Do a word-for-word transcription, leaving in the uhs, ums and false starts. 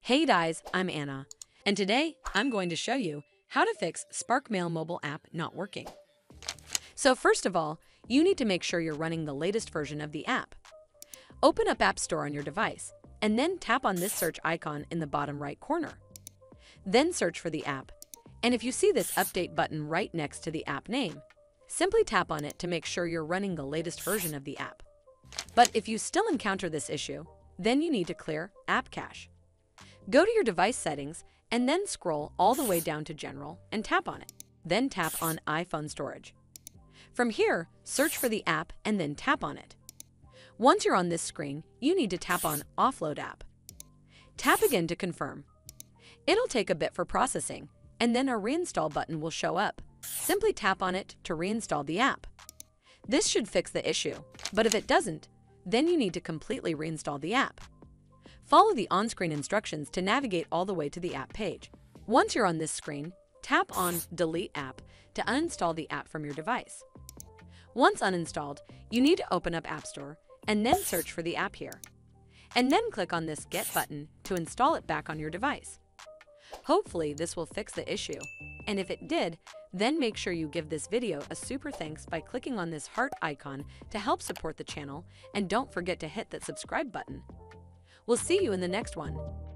Hey guys, I'm Anna, and today I'm going to show you how to fix SparkMail mobile app not working. So first of all, you need to make sure you're running the latest version of the app. Open up App Store on your device, and then tap on this search icon in the bottom right corner. Then search for the app, and if you see this update button right next to the app name, simply tap on it to make sure you're running the latest version of the app. But if you still encounter this issue, then you need to clear App Cache. Go to your device settings and then scroll all the way down to General and tap on it. Then tap on iPhone Storage. From here, search for the app and then tap on it. Once you're on this screen, you need to tap on Offload App. Tap again to confirm. It'll take a bit for processing, and then a Reinstall button will show up. Simply tap on it to reinstall the app. This should fix the issue, but if it doesn't, then you need to completely reinstall the app. Follow the on-screen instructions to navigate all the way to the app page. Once you're on this screen, tap on Delete App to uninstall the app from your device. Once uninstalled, you need to open up App Store and then search for the app here. And then click on this Get button to install it back on your device. Hopefully this will fix the issue, and if it did, then make sure you give this video a super thanks by clicking on this heart icon to help support the channel, and don't forget to hit that subscribe button. We'll see you in the next one.